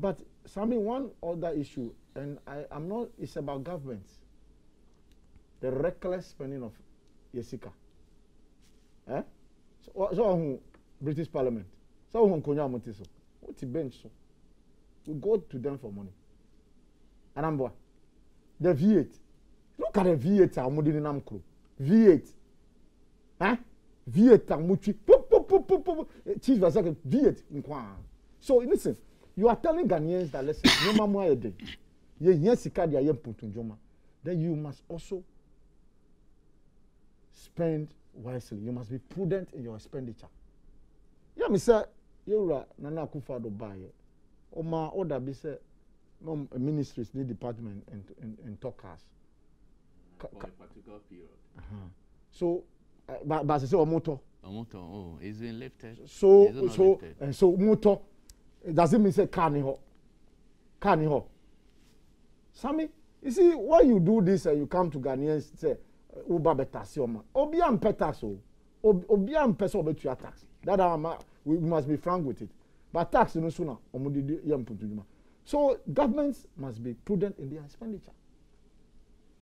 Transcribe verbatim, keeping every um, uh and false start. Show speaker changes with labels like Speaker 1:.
Speaker 1: But Sammy, one other issue, and I am not. It's about government. The reckless spending of Yesika. Eh? So, so British Parliament. So on Konya Motiso. What's the bench so? We go to them for money. And I'm boy. The V eight. Look at the V eight I'm in Namkro. V eight. Huh? V eight Tamuchi. Chief was like V eight. So listen, you are telling Ghanaians that listen, no mama a day. Ye Yesika dia yem puntunjoma. Then you must also spend wisely. You must be prudent in your expenditure. Yeah, me say you Nana Akufo-Addo buy. Oma order be say no ministries need department and and, and talkers.
Speaker 2: For a particular period.
Speaker 1: Uh-huh. So, uh, but but say Omoto.
Speaker 2: Omoto, oh, it's been lifted.
Speaker 1: So so and so motor. It doesn't mean say car ni ho. Car ni ho. Sammy, you see why you do this and uh, you come to Ghanaians say Uber better see oma. Obi am pay tax o. Obi am pay so betu tax. That uh, we must be frank with it. But tax no sooner. So governments must be prudent in their expenditure.